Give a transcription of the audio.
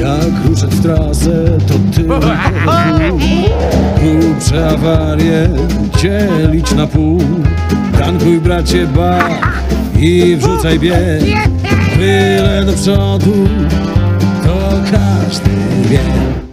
Jak ruszać w trasę, to tylko grubsze awarie dzielić na pół. Tankuj bracie ba i wrzucaj bieg, byle do przodu, to każdy wie.